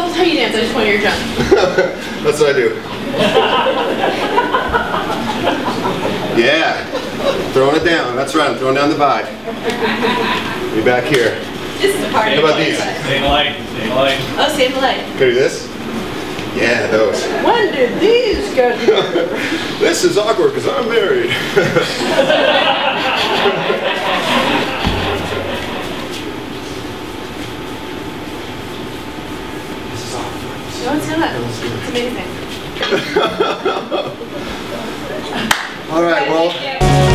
tell us how you dance. I just want your jump. That's what I do. Yeah. Throwing it down. That's right. I'm throwing down the vibe. Be back here. This is a party. How about these? Save a light. Save a light. Oh, save the light. Can I do this? Yeah, those. When did these get here? This is awkward because I'm married. Let's do that. It's amazing. All right, well.